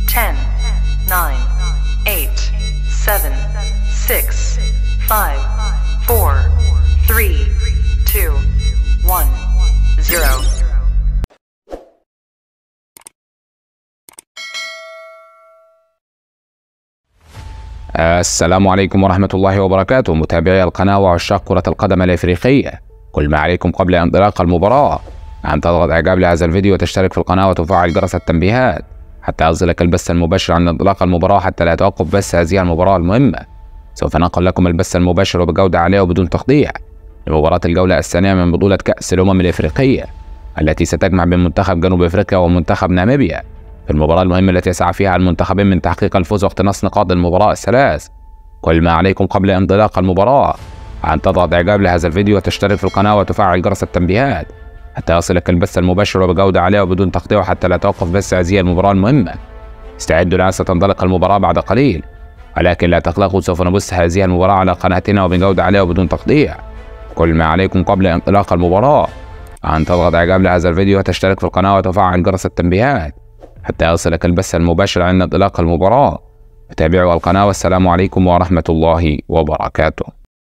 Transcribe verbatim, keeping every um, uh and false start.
ten, nine, eight, seven, six, five, four, three, two, one, zero. السلام عليكم ورحمة الله وبركاته، متابعي القناة وعشاق كرة القدم الإفريقية. كل ما عليكم قبل انطلاق المباراة أن تضغط إعجاب لهذا الفيديو وتشترك في القناة وتفعل جرس التنبيهات حتى يصلك البث المباشر عن انطلاق المباراة، حتى لا يتوقف بث هذه المباراة المهمة. سوف ننقل لكم البث المباشر وبجودة عالية وبدون تقطيع لمباراة الجولة الثانية من بطولة كأس الأمم الإفريقية التي ستجمع بين منتخب جنوب أفريقيا ومنتخب ناميبيا في المباراة المهمة التي يسعى فيها المنتخبين من تحقيق الفوز واقتناص نقاط المباراة الثلاث. كل ما عليكم قبل انطلاق المباراة أن تضغط إعجاب لهذا الفيديو وتشترك في القناة وتفعل جرس التنبيهات حتى يصلك البث المباشر وبجودة عالية وبدون تقطيع حتى لا توقف بث هذه المباراة المهمة. استعدوا لها، ستنطلق المباراة بعد قليل، ولكن لا تقلقوا، سوف نبث هذه المباراة على قناتنا وبجودة عالية وبدون تقطيع. كل ما عليكم قبل انطلاق المباراة أن تضغط إعجاب لهذا الفيديو وتشترك في القناة وتفعل جرس التنبيهات حتى يصلك البث المباشر عند انطلاق المباراة. تابعوا القناة، والسلام عليكم ورحمة الله وبركاته.